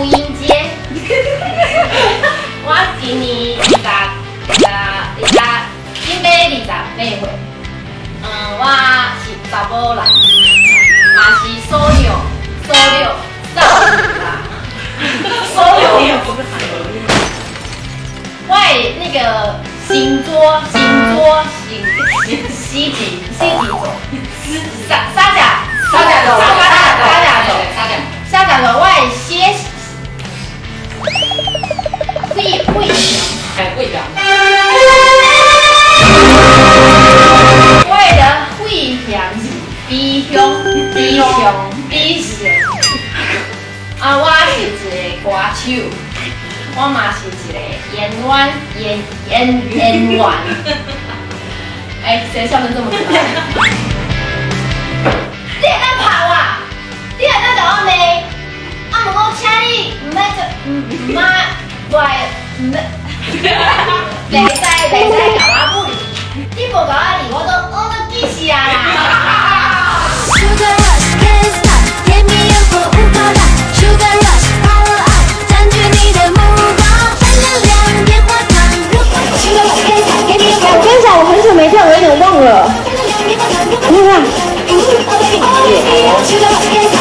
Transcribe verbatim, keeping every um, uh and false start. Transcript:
福音街。我今年二十、二十、二十，今年二十八岁。嗯，我是查某人，嘛是属牛，属牛少女啦，属牛。我的那个星座，星座，星狮子，狮子座，沙沙甲，沙甲座，沙甲座，沙甲座，沙甲，沙甲座，我的血，胃胃肠，哎，胃肠。我的胃肠是 B 胸 ，B 胸 ，B 型。啊，我是一个歌手。我嘛是一个演员，演演演员。哎，谁笑成这么可爱？你会当拍我？你会当甲我骂？啊，问我请你唔免做，唔唔妈来，唔免，袂使袂使甲我母理，你无甲我理，我都我都记死啊啦！ Sugar rush can't stop， 甜蜜诱惑无法挡 ，Sugar rush power up， 占据你的目光，闪亮亮棉花糖。Sugar rush can't stop， 甜蜜诱惑。我跟你讲，我很久没跳，我有点忘了。你看。